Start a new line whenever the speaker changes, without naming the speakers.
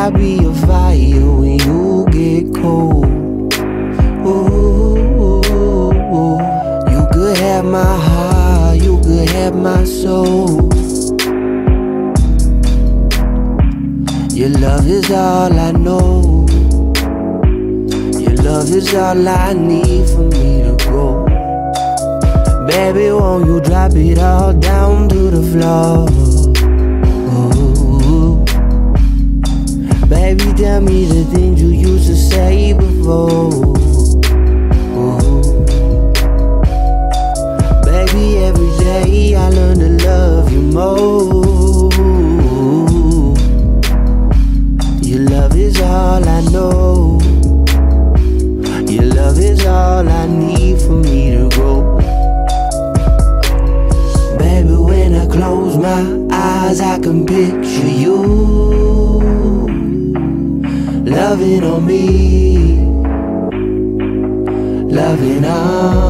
I'll be a fire when you get cold. Ooh, you could have my heart, you could have my soul. Your love is all I know. Your love is all I need for me to grow. Baby, won't you drop it all down to the floor? Ooh. Baby, tell me the things you used to say before. Ooh. Baby, every day I learn to love you more. Your love is all I know. Your love is all I need for me to grow. Baby, when I close my eyes, I can picture you loving on me, loving on